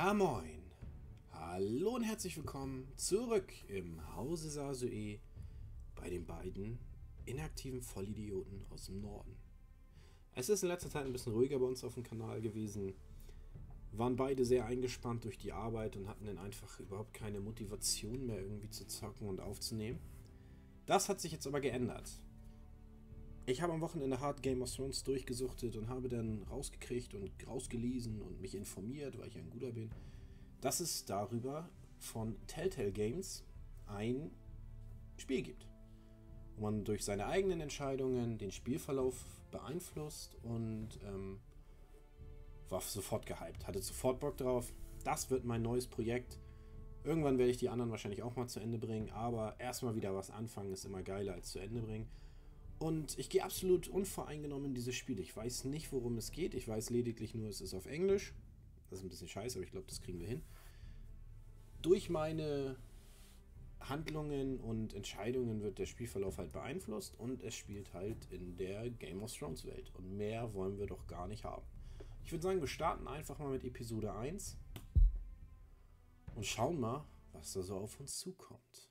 Ja moin, hallo und herzlich willkommen zurück im Hause Sasue bei den beiden inaktiven Vollidioten aus dem Norden. Es ist in letzter Zeit ein bisschen ruhiger bei uns auf dem Kanal gewesen, waren beide sehr eingespannt durch die Arbeit und hatten dann einfach überhaupt keine Motivation mehr irgendwie zu zocken und aufzunehmen. Das hat sich jetzt aber geändert. Ich habe am Wochenende hart Game of Thrones durchgesuchtet und habe dann rausgekriegt und rausgelesen und mich informiert, weil ich ein Guter bin, dass es darüber von Telltale Games ein Spiel gibt, wo man durch seine eigenen Entscheidungen den Spielverlauf beeinflusst und war sofort gehypt, hatte sofort Bock drauf. Das wird mein neues Projekt. Irgendwann werde ich die anderen wahrscheinlich auch mal zu Ende bringen, aber erstmal wieder was anfangen ist immer geiler als zu Ende bringen. Und ich gehe absolut unvoreingenommen in dieses Spiel. Ich weiß nicht, worum es geht. Ich weiß lediglich nur, es ist auf Englisch. Das ist ein bisschen scheiße, aber ich glaube, das kriegen wir hin. Durch meine Handlungen und Entscheidungen wird der Spielverlauf halt beeinflusst und es spielt halt in der Game of Thrones Welt. Und mehr wollen wir doch gar nicht haben. Ich würde sagen, wir starten einfach mal mit Episode 1 und schauen mal, was da so auf uns zukommt.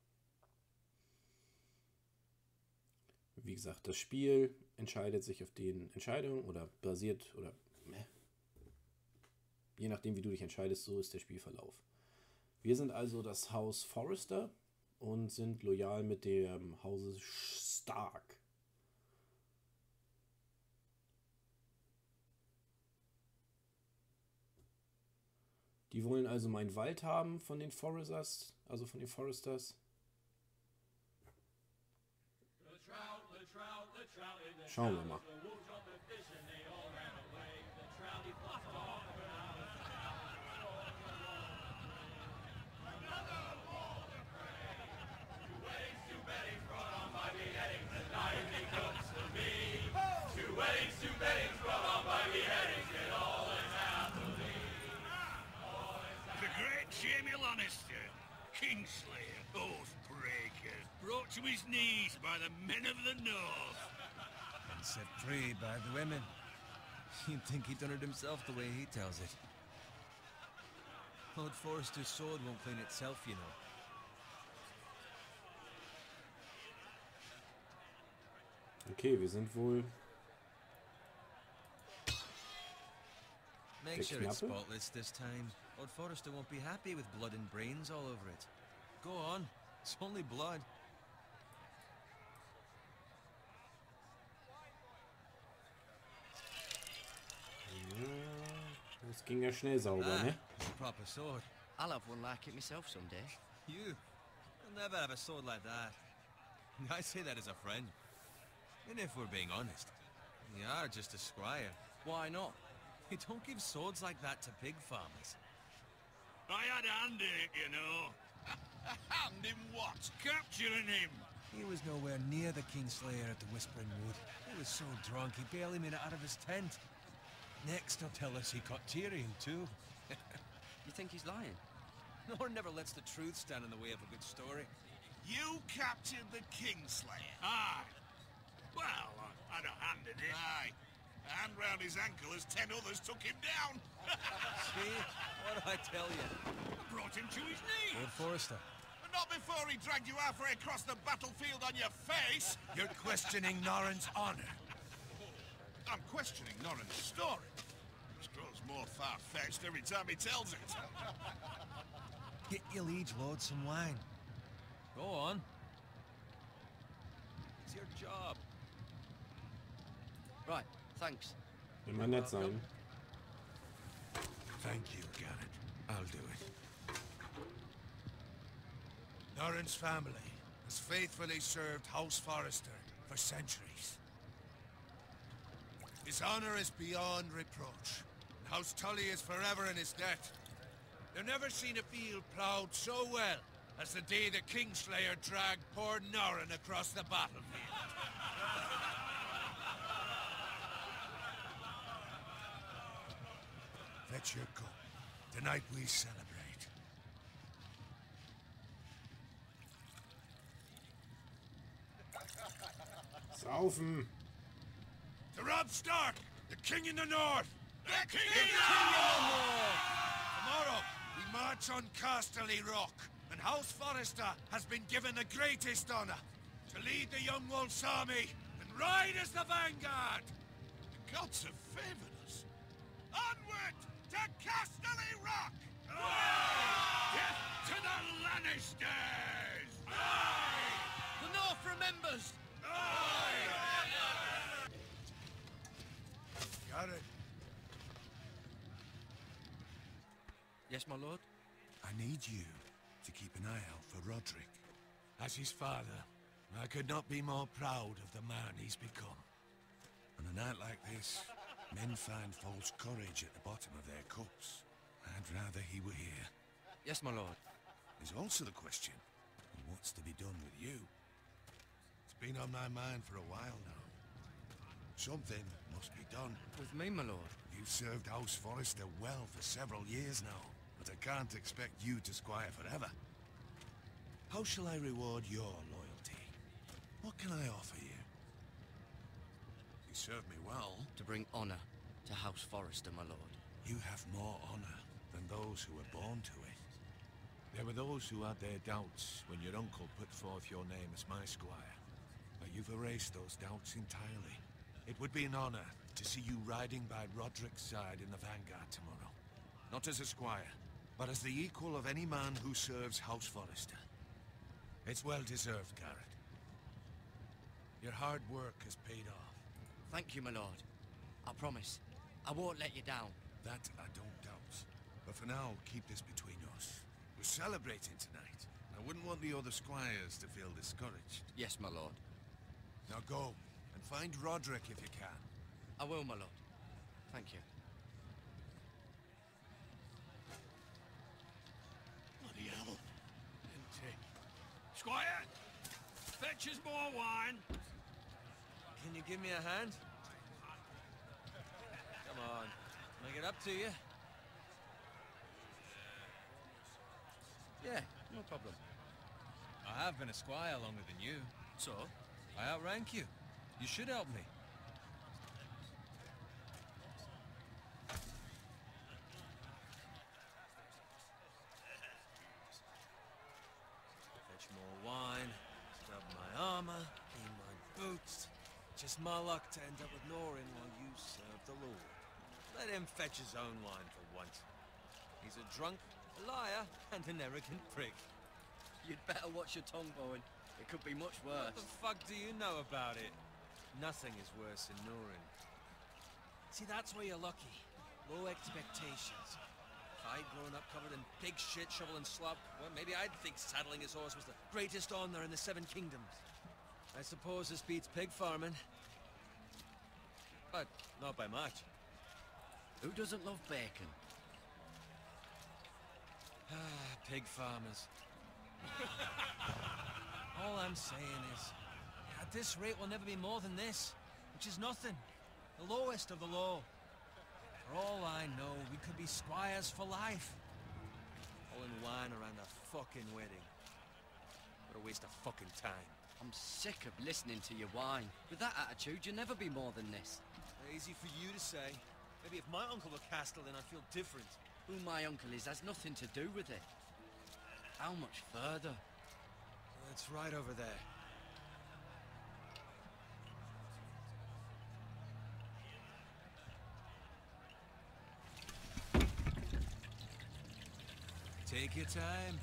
Wie gesagt, das Spiel entscheidet sich auf den Entscheidungen oder basiert oder je nachdem, wie du dich entscheidest, so ist der Spielverlauf. Wir sind also das Haus Forrester und sind loyal mit dem Hause Stark. Die wollen also meinen Wald haben von den Foresters, also von den Foresters. Schauen wir mal. The great Jaime Lannister, Kingslayer, Oathbreaker, brought to his knees by the men of the North. And set free by the women. You'd think he'd done it himself the way he tells it. Lord Forrester's sword won't clean itself, you know. Okay, wir sind wohl... Make sure it's spotless this time. Lord Forrester won't be happy with blood and brains all over it. Go on, it's only blood. Ja, das ging ja schnell sauber, ne? It's a proper sword. I'll have one like it myself someday. You'll never have a sword like that. I say that as a friend. And if we're being honest, you are just a squire. Why not? You don't give swords like that to pig farmers. I had a hand in it, you know. Hand in what? Capturing him. He was nowhere near the Kingslayer at the Whispering Wood. He was so drunk he barely made it out of his tent. Next he'll tell us he caught Tyrion too. You think he's lying? Nor never lets the truth stand in the way of a good story. You captured the Kingslayer? Aye. Well, I had a hand in it. Aye. A hand round his ankle as 10 others took him down. See? What did I tell you? Brought him to his knees. Lord Forrester. But not before he dragged you halfway across the battlefield on your face. You're questioning Norrin's honor. I'm questioning Norrin's story. It grows more far-fetched every time he tells it. Get your liege lord some wine. Go on. It's your job. Right, thanks. Will mal nett sein. Thank you, Garrett. I'll do it. Norrin's family has faithfully served House Forrester for centuries. His honor is beyond reproach. House Tully is forever in his debt. They've never seen a field ploughed so well as the day the Kingslayer dragged poor Norrin across the battlefield. Fetch your cup. Tonight we celebrate. Saufen! To Robb Stark, the king in the north! The king Tomorrow, march on Casterly Rock, and House Forrester has been given the greatest honor to lead the Young Wolf's army and ride as the vanguard. The gods have favored us. Onward to Casterly Rock! Death to the Lannisters! The North remembers! Garrett, Yes, my lord? I need you to keep an eye out for Roderick. As his father, I could not be more proud of the man he's become. On a night like this, men find false courage at the bottom of their cups. I'd rather he were here. Yes, my lord. There's also the question of what's to be done with you. It's been on my mind for a while now. Something must be done. With me, my lord? You've served House Forrester well for several years now, but I can't expect you to squire forever. How shall I reward your loyalty? What can I offer you? You served me well. To bring honor to House Forrester, my lord. You have more honor than those who were born to it. There were those who had their doubts when your uncle put forth your name as my squire. But you've erased those doubts entirely. It would be an honor to see you riding by Roderick's side in the vanguard tomorrow. Not as a squire, but as the equal of any man who serves House Forrester. It's well deserved, Garrett. Your hard work has paid off. Thank you, my lord. I promise. I won't let you down. That I don't doubt. But for now, keep this between us. We're celebrating tonight. I wouldn't want the other squires to feel discouraged. Yes, my lord. Now go, and find Roderick if you can. I will, my lord. Thank you. Bloody hell. Squire! Fetch us more wine! Can you give me a hand? Come on. Make it up to you. Yeah, no problem. I have been a squire longer than you. So? I outrank you. You should help me. Fetch more wine, scrub my armor, clean my boots. Just my luck to end up with Norin while you serve the Lord. Let him fetch his own wine for once. He's a drunk, a liar, and an arrogant prick. You'd better watch your tongue, Bowen. It could be much worse. What the fuck do you know about it? Nothing is worse than Norin. See, that's where you're lucky. Low expectations. If I'd grown up covered in pig shit, shovel and slop, well, maybe I'd think saddling his horse was the greatest honor in the Seven Kingdoms. I suppose this beats pig farming. But not by much. Who doesn't love bacon? Ah, pig farmers. All I'm saying is, at this rate we'll never be more than this, which is nothing. The lowest of the low. For all I know, we could be squires for life. All in wine around a fucking wedding. What a waste of fucking time. I'm sick of listening to your whine. With that attitude, you'll never be more than this. Easy for you to say. Maybe if my uncle were Castellan, I'd feel different. Who my uncle is has nothing to do with it. How much further? It's right over there. Take your time.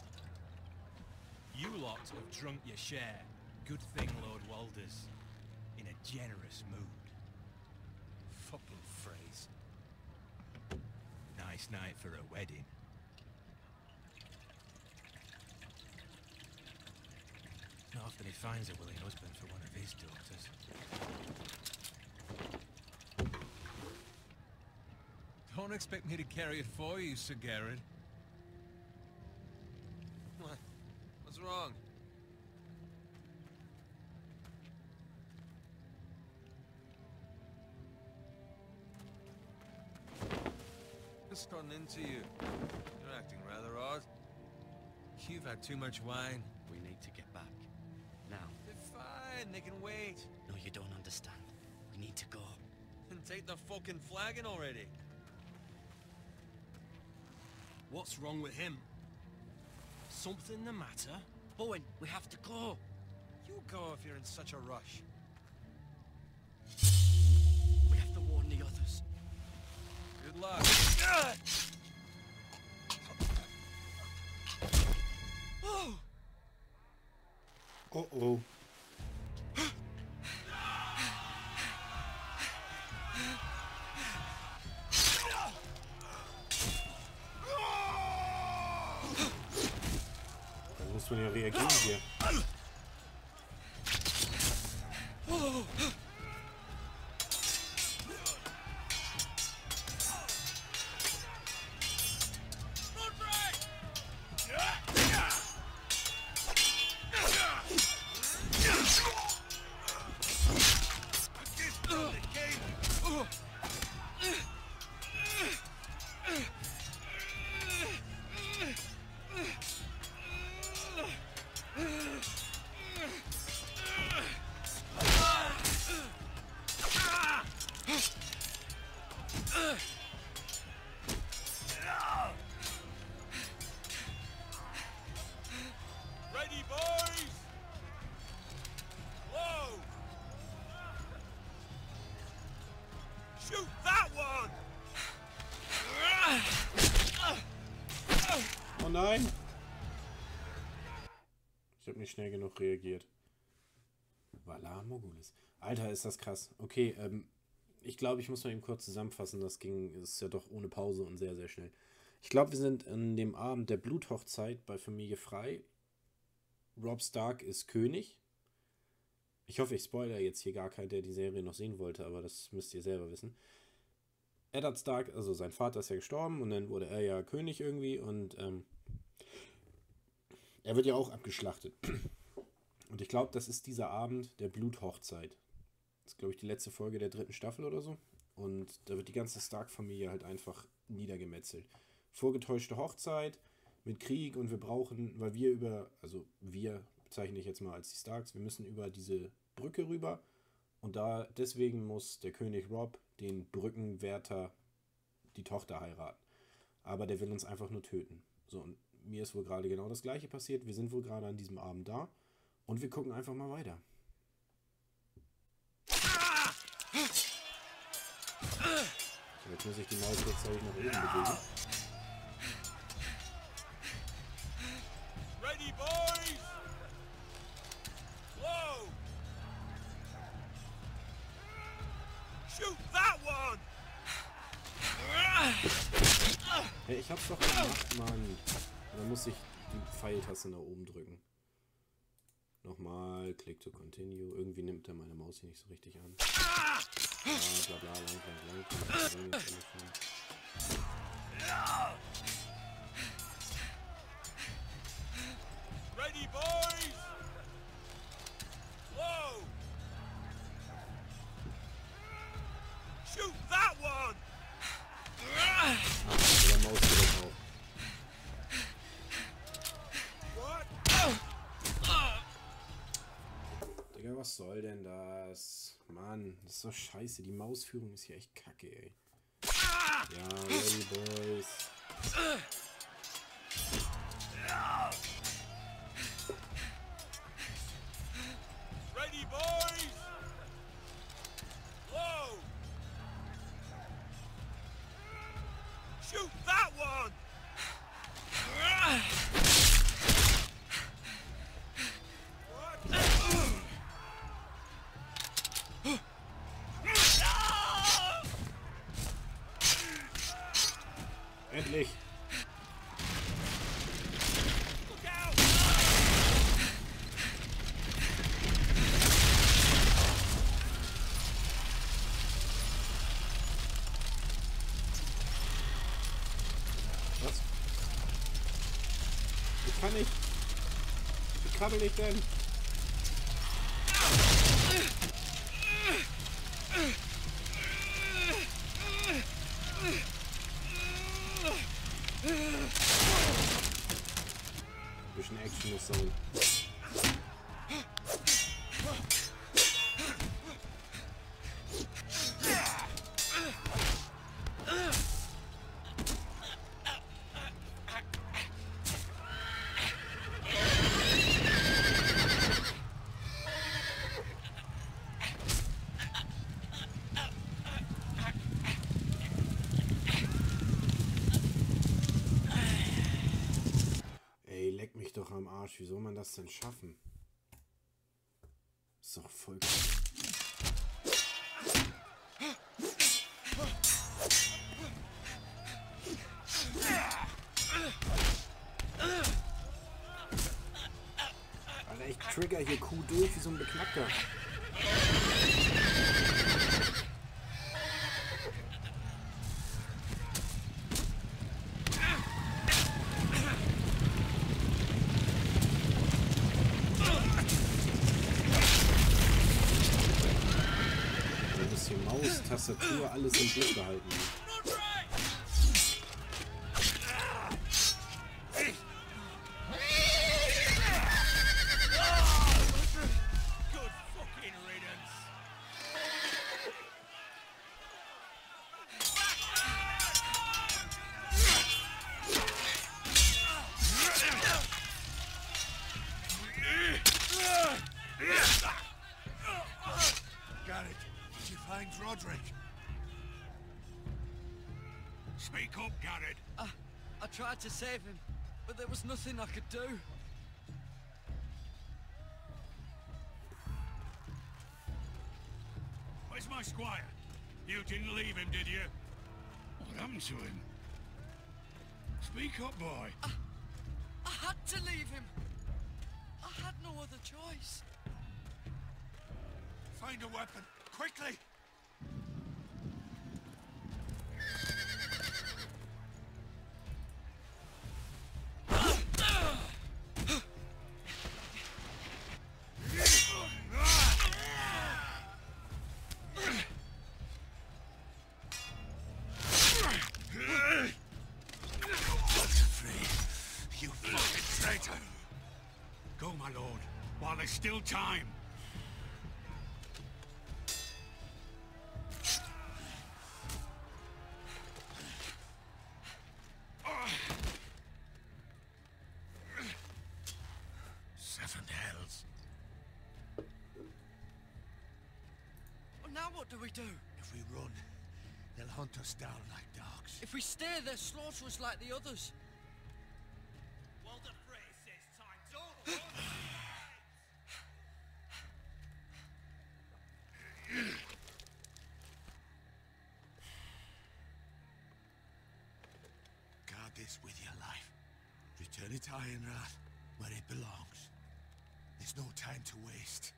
You lot have drunk your share. Good thing Lord Walder's in a generous mood. Fucking phrase. Nice night for a wedding. Not often he finds a willing husband for one of his daughters. Don't expect me to carry it for you, Sir Garrett. What? What's wrong? Just gotten into you. You're acting rather odd. You've had too much wine. We need to get back. Now. They're fine, they can wait. No, you don't understand. We need to go. And take the fucking flagon already. What's wrong with him? Something the matter? Bowen, we have to go. You go if you're in such a rush. We have to warn the others. Good luck. Oh oh. Da muss man ja reagieren hier. Ready, boys! Whoa! Shoot that one! Oh nein! Ich habe nicht schnell genug reagiert. Valar Morghulis. Alter, ist das krass. Okay, ich glaube, ich muss mal eben kurz zusammenfassen. Das ist ja doch ohne Pause und sehr, sehr schnell. Ich glaube, wir sind an dem Abend der Bluthochzeit bei Familie Frey. Robb Stark ist König. Ich hoffe, ich spoilere jetzt hier gar keinen, der die Serie noch sehen wollte, aber das müsst ihr selber wissen. Eddard Stark, also sein Vater ist ja gestorben und dann wurde er ja König irgendwie und er wird ja auch abgeschlachtet. Und ich glaube, das ist dieser Abend der Bluthochzeit. Das ist, glaube ich, die letzte Folge der 3. Staffel oder so. Und da wird die ganze Stark-Familie halt einfach niedergemetzelt. Vorgetäuschte Hochzeit mit Krieg und wir brauchen, weil wir bezeichne ich jetzt mal als die Starks, wir müssen über diese Brücke rüber und deswegen muss der König Robb den Brückenwärter die Tochter heiraten. Aber der will uns einfach nur töten. So, und mir ist wohl gerade genau das Gleiche passiert. Wir sind wohl gerade an diesem Abend da und wir gucken einfach mal weiter. So, jetzt muss ich die Maus rechtzeitig nach oben bewegen. Ready, boys! Whoa! Shoot that one! Hey, ich hab's doch gemacht, Mann. Dann muss ich die Pfeiltaste nach oben drücken. Nochmal, click to continue. Irgendwie nimmt er meine Maus hier nicht so richtig an. Bla bla bla, lang. Ready, boys! Whoa! Shoot that one! Der Maus direkt auf. What? Digga, was soll denn das? Mann, das ist doch scheiße. Die Mausführung ist hier echt kacke, ey. Ja, ready, boys. Ready, boys! Whoa! Shoot that one! Endlich! Look out! Was? Ich kann nicht. Wie krabbel ich denn? Ein bisschen Action muss sein. am Arsch. Wie soll man das denn schaffen? Ist doch voll... Alter, ich trigger hier Kuh durch wie so ein Beknackter. Tastatur alles im Blick behalten. Speak up, Garrett. I tried to save him, but there was nothing I could do. Where's my squire? You didn't leave him, did you? What happened to him? Speak up, boy. I had to leave him. I had no other choice. Find a weapon, quickly! Go, my lord, while there's still time. Seven hells. Well, now what do we do? If we run, they'll hunt us down like dogs. If we stay, they'll slaughter us like the others. Guard this with your life. Return it to Ironrath, where it belongs. There's no time to waste.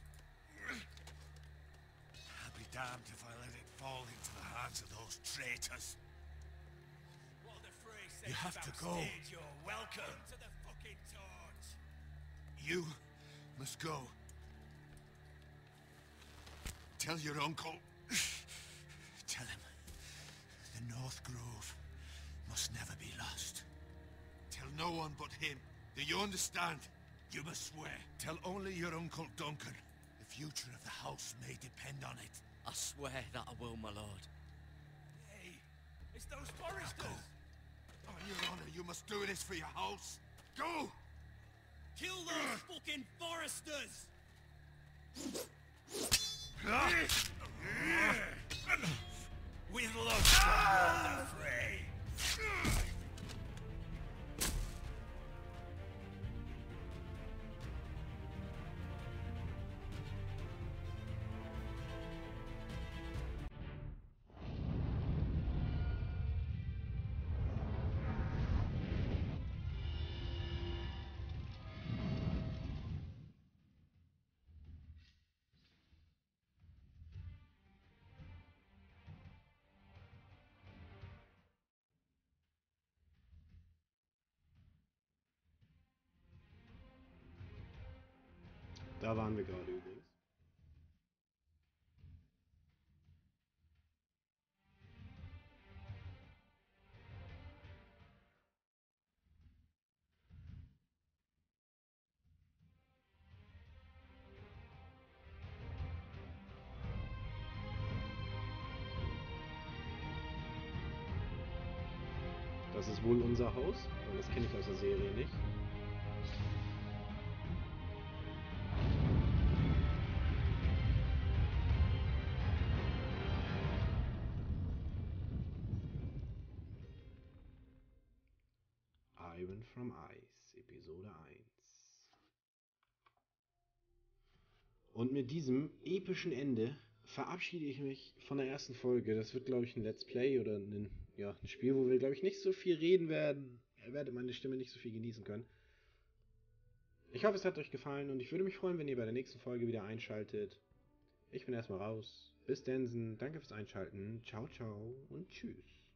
I'll be damned if I let it fall into the hands of those traitors. You have to go. You're welcome to the fucking torch. You must go. Tell your uncle. Tell him the North Grove must never be lost. Tell no one but him. Do you understand? You must swear. Tell only your Uncle Duncan. The future of the house may depend on it. I swear that I will, my lord. Hey, it's those foresters. Go. On your honor, you must do this for your house. Go! Kill those fucking foresters! With love, Walder Frey. Da waren wir gerade übrigens. Das ist wohl unser Haus, weil das kenne ich aus der Serie nicht. Iron from Ice, Episode 1. Und mit diesem epischen Ende verabschiede ich mich von der ersten Folge. Das wird, glaube ich, ein Let's Play oder ein Spiel, wo wir, glaube ich, nicht so viel reden werden. Ihr werdet meine Stimme nicht so viel genießen können. Ich hoffe, es hat euch gefallen und ich würde mich freuen, wenn ihr bei der nächsten Folge wieder einschaltet. Ich bin erstmal raus. Bis Densen. Danke fürs Einschalten. Ciao, ciao und tschüss.